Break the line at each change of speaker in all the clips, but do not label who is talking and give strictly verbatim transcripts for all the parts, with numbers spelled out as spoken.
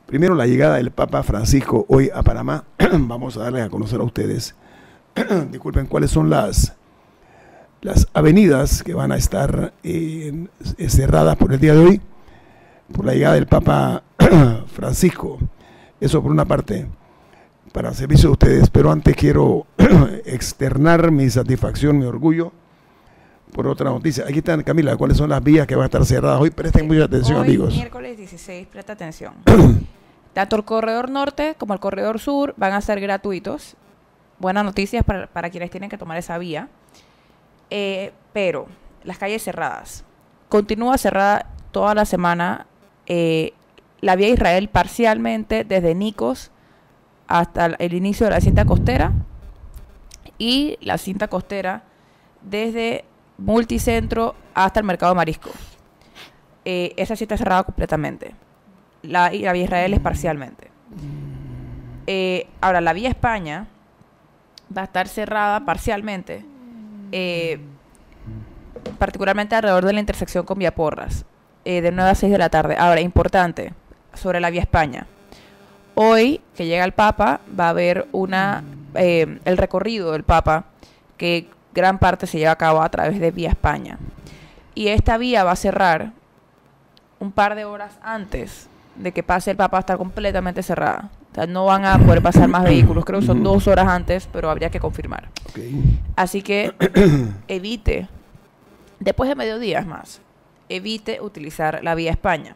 Primero, la llegada del Papa Francisco hoy a Panamá. Vamos a darles a conocer a ustedes, disculpen, cuáles son las, las avenidas que van a estar eh, cerradas por el día de hoy, por la llegada del Papa Francisco. Eso por una parte, para servicio de ustedes, pero antes quiero externar mi satisfacción, mi orgullo, por otra noticia. Aquí están, Camila, ¿cuáles son las vías que van a estar cerradas hoy? Presten mucha atención,
hoy,
amigos.
Miércoles dieciséis, presta atención. Tanto el corredor norte como el corredor sur van a ser gratuitos. Buenas noticias para, para quienes tienen que tomar esa vía. Eh, pero las calles cerradas. Continúa cerrada toda la semana eh, la vía Israel parcialmente desde Nicos hasta el inicio de la cinta costera y la cinta costera desde Multicentro hasta el Mercado Marisco. Eh, esa sí está cerrada completamente. La, y la vía Israel es parcialmente. Eh, ahora, la vía España va a estar cerrada parcialmente, eh, particularmente alrededor de la intersección con Vía Porras, eh, de nueve a seis de la tarde. Ahora, importante, sobre la vía España. Hoy, que llega el Papa, va a haber una eh, el recorrido del Papa, que gran parte se lleva a cabo a través de vía España. Y esta vía va a cerrar un par de horas antes de que pase el Papa, va a estar completamente cerrada. O sea, no van a poder pasar más vehículos. Creo que son dos horas antes, pero habría que confirmar.
Okay.
Así que evite, después de mediodía es más, evite utilizar la vía España.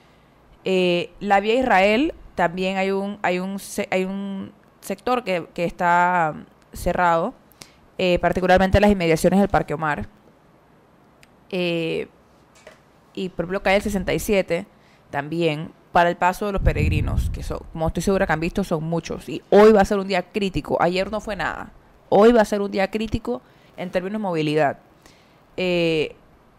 Eh, la vía Israel también hay un hay un hay un sector que, que está cerrado, eh, particularmente las inmediaciones del Parque Omar. Eh, y por ejemplo, calle sesenta y siete también para el paso de los peregrinos, que son, como estoy segura que han visto, son muchos. Y hoy va a ser un día crítico. Ayer no fue nada. Hoy va a ser un día crítico en términos de movilidad. Eh,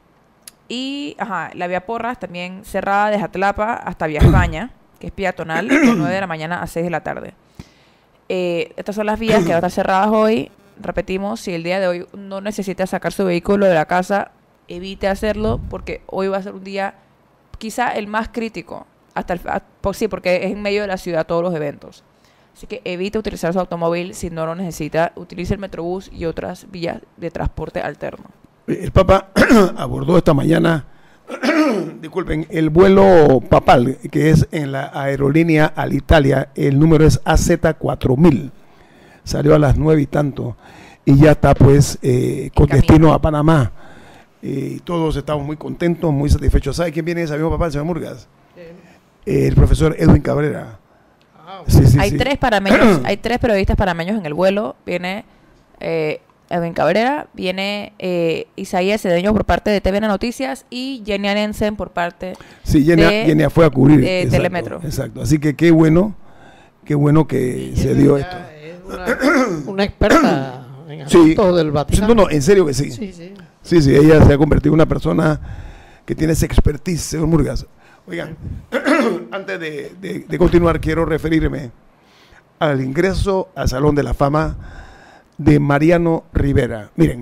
y ajá, la vía Porras también cerrada de Jatlapa hasta Vía España, que es peatonal, de nueve de la mañana a seis de la tarde. Eh, estas son las vías que van a estar cerradas hoy. Repetimos, si el día de hoy no necesita sacar su vehículo de la casa, evite hacerlo, porque hoy va a ser un día quizá el más crítico. Hasta el, por, sí, porque es en medio de la ciudad todos los eventos. Así que evite utilizar su automóvil si no lo necesita. Utilice el Metrobús y otras vías de transporte alterno.
El Papa abordó esta mañana, disculpen, el vuelo papal, que es en la aerolínea Alitalia. El número es A Z cuatro mil. Salió a las nueve y tanto. Y ya está, pues, eh, con
camino.
destino a Panamá. Y eh, todos estamos muy contentos, muy satisfechos. ¿Sabe quién viene ese avión papal, señor Murgas? Eh, el profesor Edwin Cabrera.
Ah, sí, sí, hay sí. tres panameños, hay tres periodistas panameños en el vuelo. Viene eh, Edwin Cabrera, viene eh, Isaías Cedeño por parte de T V N Noticias y Jenny Anensen por parte
sí, Jenny,
de
Jenny fue a cubrir
de
exacto,
Telemetro.
Exacto, así que qué bueno, qué bueno que
y
se dio esto.
Es una, una experta en asuntos
sí,
del Vaticano.
No, no, en serio que sí.
Sí, sí.
Sí, sí, ella se ha convertido en una persona que tiene esa expertise, señor Murgas. Oigan, antes de, de, de continuar, quiero referirme al ingreso al Salón de la Fama de Mariano Rivera. Miren,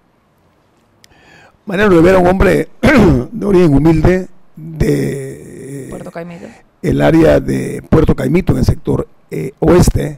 Mariano Rivera, un hombre de origen humilde de
Puerto Caimito,
el área de Puerto Caimito, en el sector eh, oeste.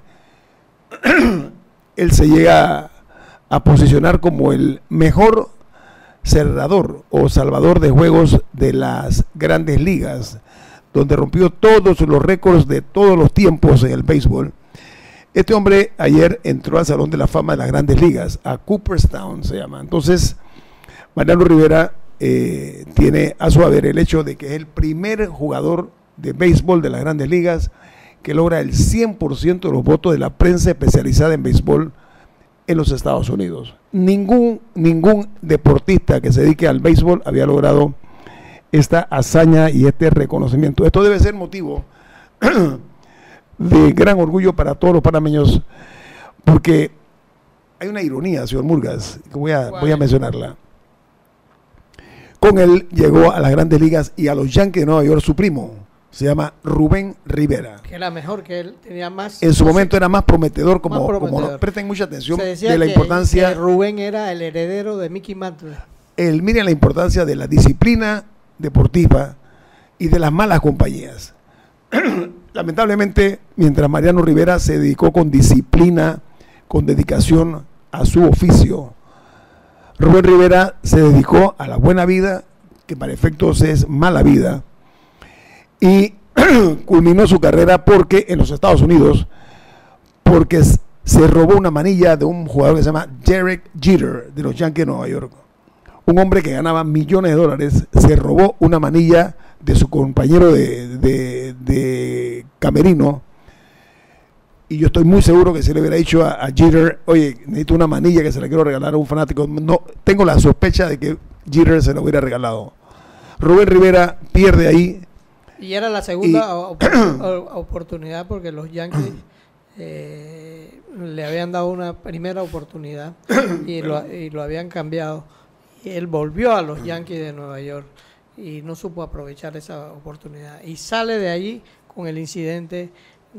Él se llega a posicionar como el mejor cerrador o salvador de juegos de las grandes ligas, donde rompió todos los récords de todos los tiempos en el béisbol. Este hombre ayer entró al Salón de la Fama de las grandes ligas, a Cooperstown se llama. Entonces, Mariano Rivera eh, tiene a su haber el hecho de que es el primer jugador de béisbol de las grandes ligas que logra el cien por ciento de los votos de la prensa especializada en béisbol en los Estados Unidos. Ningún, ningún deportista que se dedique al béisbol había logrado esta hazaña y este reconocimiento. Esto debe ser motivo de gran orgullo para todos los panameños, porque hay una ironía, señor Murgas, que voy a, voy a mencionarla. Con él llegó a las grandes ligas y a los Yankees de Nueva York su primo, se llama Rubén Rivera.
Que era mejor que él, tenía más.
En su momento era más prometedor, como,
más prometedor.
como no, presten mucha atención
Se decía
de la
que,
importancia.
que Rubén era el heredero de Mickey Mantle.
El, miren la importancia de la disciplina deportiva y de las malas compañías. lamentablemente, mientras Mariano Rivera se dedicó con disciplina, con dedicación a su oficio, Rubén Rivera se dedicó a la buena vida, que para efectos es mala vida, y culminó su carrera porque en los Estados Unidos, porque se robó una manilla de un jugador que se llama Derek Jeter de los Yankees de Nueva York. Un hombre que ganaba millones de dólares se robó una manilla de su compañero de, de, de camerino, y yo estoy muy seguro que se le hubiera dicho a, a Jeter, oye, necesito una manilla que se la quiero regalar a un fanático. No, tengo la sospecha de que Jeter se la hubiera regalado. Rubén Rivera pierde ahí.
Y era la segunda op oportunidad porque los Yankees eh, le habían dado una primera oportunidad y lo, y lo habían cambiado. Y él volvió a los Yankees de Nueva York y no supo aprovechar esa oportunidad. Y sale de allí con el incidente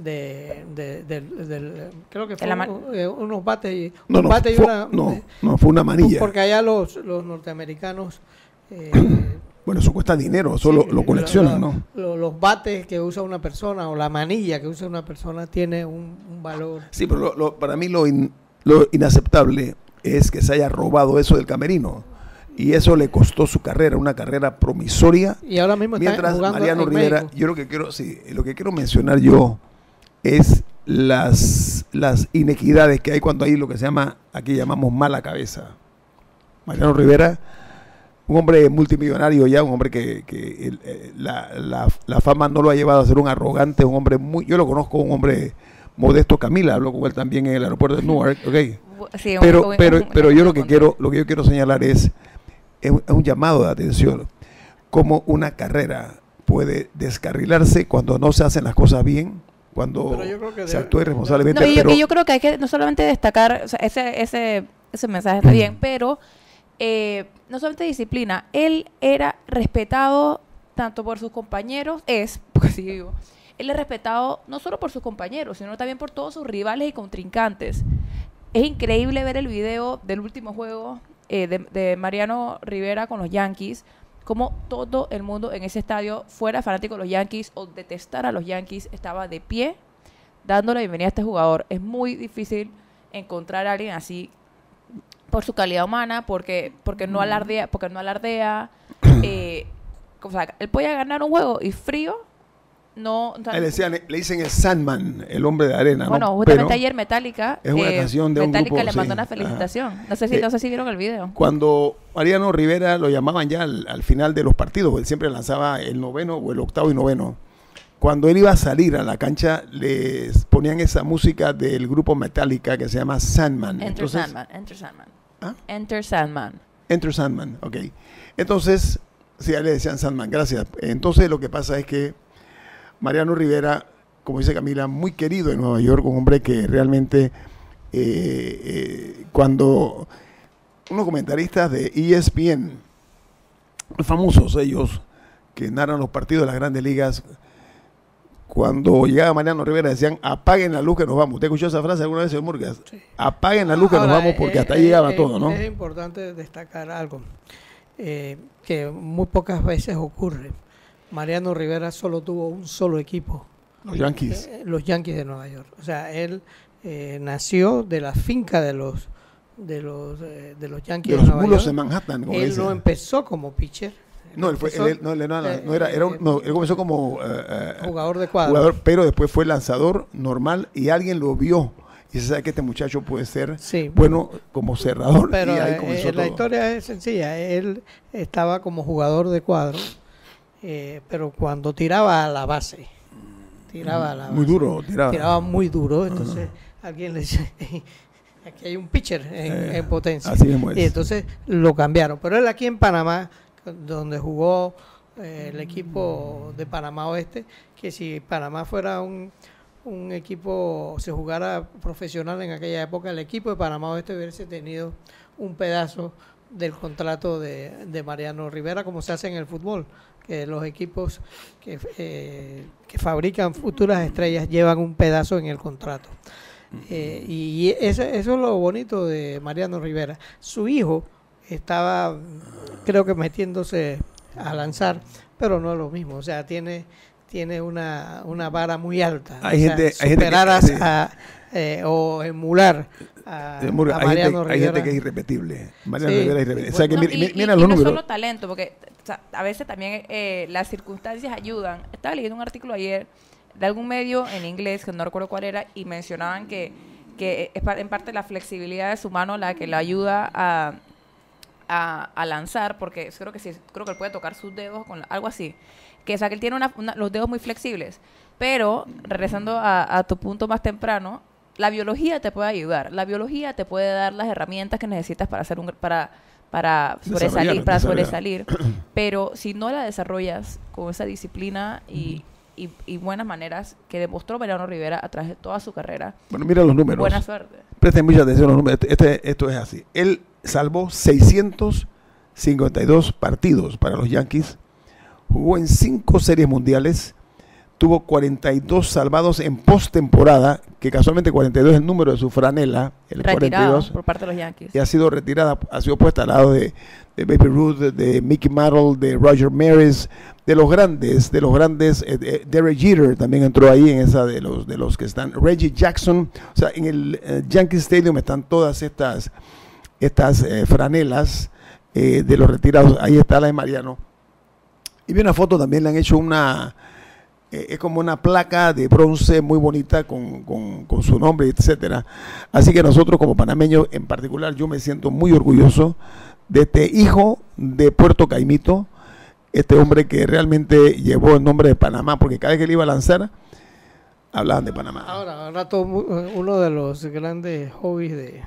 de, de, de, de, de creo que fue un, eh, unos bates y,
no,
un
no,
bate
fue,
y una...
No, no, fue una manilla.
Porque allá los, los norteamericanos... Eh,
bueno, eso cuesta dinero, eso sí, lo, lo coleccionan,
lo,
¿no?
Lo, los bates que usa una persona o la manilla que usa una persona tiene un, un valor.
Sí, pero lo, lo, para mí lo, in, lo inaceptable es que se haya robado eso del camerino. Y eso le costó su carrera, una carrera promisoria.
Y ahora mismo está
mientras
jugando
Mariano
en
Rivera,
México.
yo lo que quiero, sí, lo que quiero mencionar yo es las, las inequidades que hay cuando hay lo que se llama, aquí llamamos mala cabeza. Mariano Rivera, un hombre multimillonario ya, un hombre que, que el, eh, la, la, la fama no lo ha llevado a ser un arrogante, un hombre muy, yo lo conozco, un hombre modesto. Camila, hablo con él también en el aeropuerto de Newark, okay.
Sí,
pero,
un,
pero,
un,
pero
un,
yo
un,
lo que
un,
quiero, lo que yo quiero señalar es, es un, es un llamado de atención, cómo una carrera puede descarrilarse cuando no se hacen las cosas bien, cuando se debe, actúa irresponsablemente.
No, y,
pero,
y yo creo que hay que no solamente destacar, o sea, ese, ese, ese mensaje está bien, pero eh, no solamente disciplina, él era respetado tanto por sus compañeros, es, porque sí digo, él es respetado no solo por sus compañeros, sino también por todos sus rivales y contrincantes. Es increíble ver el video del último juego eh, de, de Mariano Rivera con los Yankees, como todo el mundo en ese estadio, fuera fanático de los Yankees o detestar a los Yankees, estaba de pie dándole bienvenida a este jugador. Es muy difícil encontrar a alguien así por su calidad humana, porque porque no alardea, porque no alardea. Eh, o sea, él podía ganar un juego y frío. No, o sea,
le, decían, le dicen el Sandman, el hombre de arena.
Bueno,
¿no?
justamente
Pero
ayer Metallica,
es una
eh,
canción de
Metallica
un grupo,
le mandó
sí,
una felicitación.
Ajá.
No sé si
Eh,
no sé si vieron el video.
Cuando Mariano Rivera lo llamaban ya al, al final de los partidos, él siempre lanzaba el noveno o el octavo y noveno. Cuando él iba a salir a la cancha, les ponían esa música del grupo Metallica que se llama Sandman.
Enter
Entonces,
Sandman, Enter Sandman.
¿ah?
Enter Sandman.
Enter Sandman, ok. Entonces, sí, a él le decían Sandman, gracias. Entonces lo que pasa es que Mariano Rivera, como dice Camila, muy querido en Nueva York, un hombre que realmente eh, eh, cuando unos comentaristas de E S P N, famosos ellos, que narran los partidos de las grandes ligas, cuando llegaba Mariano Rivera decían, apaguen la luz que nos vamos. ¿Usted escuchó esa frase alguna vez, señor Murgas? Sí. Apaguen la luz que Ahora, nos vamos porque eh, hasta ahí eh, llegaba eh, todo, ¿no?
Es importante destacar algo eh, que muy pocas veces ocurre. Mariano Rivera solo tuvo un solo equipo.
Los Yankees.
Eh, los Yankees de Nueva York. O sea, él eh, nació de la finca de los de los eh, de los Yankees
de,
de
los
Nueva
bulos
York.
de Manhattan. Como
él
dicen.
no empezó como pitcher.
No, él fue,
empezó,
él, no, él no, no era, era, un, no, él comenzó como uh,
jugador de cuadro.
Jugador, pero después fue lanzador normal y alguien lo vio. Y se sabe que este muchacho puede ser
sí,
bueno como cerrador.
Pero
y ahí
eh, la todo. historia es sencilla. Él estaba como jugador de cuadro. Eh, pero cuando tiraba a la base, tiraba a la base,
muy duro, tiraba,
tiraba muy duro, entonces uh-huh. alguien le dice, aquí hay un pitcher en, eh, en potencia,
así mismo es.
Y entonces lo cambiaron, pero él aquí en Panamá, donde jugó eh, el equipo de Panamá Oeste, que si Panamá fuera un, un equipo, se jugara profesional en aquella época, el equipo de Panamá Oeste hubiese tenido un pedazo del contrato de, de Mariano Rivera, como se hace en el fútbol, que los equipos que, eh, que fabrican futuras estrellas llevan un pedazo en el contrato. Eh, y eso, eso es lo bonito de Mariano Rivera. Su hijo estaba, creo que metiéndose a lanzar, pero no es lo mismo. O sea, tiene, tiene una, una vara muy alta.
Hay
o sea,
gente, hay gente
superar
que,
a,
sí.
a, eh, o emular a,
Es muy-
a
hay,
Mariano
gente, hay
Rivera.
gente que es irrepetible. Mariano
Sí.
Rivera es irrepetible. O sea, que
No,
mira,
y,
mira-
y-
mira
y
los
no
números.
solo talento, porque o sea, a veces también eh, las circunstancias ayudan. Estaba leyendo un artículo ayer de algún medio en inglés, que no recuerdo cuál era, y mencionaban que, que es pa- en parte la flexibilidad de su mano la que le ayuda a, a, a lanzar, porque creo que sí, creo que él puede tocar sus dedos con la- algo así. Que, o sea, que él tiene una- una- los dedos muy flexibles. Pero, regresando a, a tu punto más temprano, la biología te puede ayudar. La biología te puede dar las herramientas que necesitas para hacer un para para sobresalir,
Desarrollar,
para
desarrollar.
sobresalir. Pero si no la desarrollas con esa disciplina y, y, y buenas maneras que demostró Mariano Rivera a través de toda su carrera,
Bueno, mira los números.
buena suerte.
Presten mucha atención a los números. Este, este- esto es así. Él salvó seiscientos cincuenta y dos partidos para los Yankees. Jugó en cinco series mundiales. Tuvo cuarenta y dos salvados en postemporada, que casualmente cuarenta y dos es el número de su franela, el cuarenta y
Retirado
dos.
por parte de los Yankees.
Y ha sido retirada, ha sido puesta al lado de, de Baby Ruth, de Mickey Mantle, de Roger Maris, de los grandes, de los grandes, eh, eh, Derek Jeter también entró ahí en esa de los de los que están, Reggie Jackson, o sea, en el eh, Yankee Stadium están todas estas, estas eh, franelas eh, de los retirados, ahí está la de Mariano. Y vi una foto, también le han hecho una, eh, es como una placa de bronce muy bonita con, con, con su nombre, etcétera. Así que nosotros como panameños, en particular, yo me siento muy orgulloso de este hijo de Puerto Caimito, este hombre que realmente llevó el nombre de Panamá, porque cada vez que él iba a lanzar, hablaban de Panamá.
Ahora, ahora todo, mu- uno de los grandes hobbies de,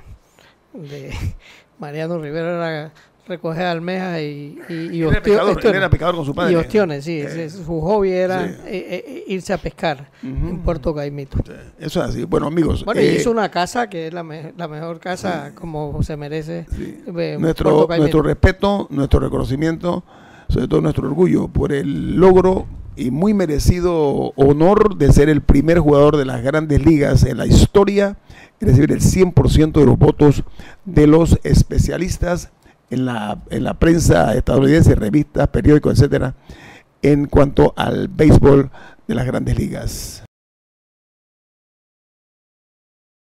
de Mariano Rivera era recoger almejas y, y, y
Él era
ostio-
pescador, él
ostiones.
era pescador con su padre.
Y ostiones, sí.
Eh,
ese- su hobby era
sí.
eh, eh, irse a pescar
Ujú.
en Puerto Caimito.
Eso es así. Bueno, amigos.
Bueno, y
eh,
hizo una casa que es la, me- la mejor casa como se merece.
sí.
eh,
nuestro,
Puerto Caimito.
nuestro respeto, nuestro reconocimiento, sobre todo nuestro orgullo por el logro y muy merecido honor de ser el primer jugador de las grandes ligas en la historia en recibir el cien por ciento de los votos de los especialistas en la, en la prensa estadounidense, revistas, periódicos, etcétera, en cuanto al béisbol de las grandes ligas.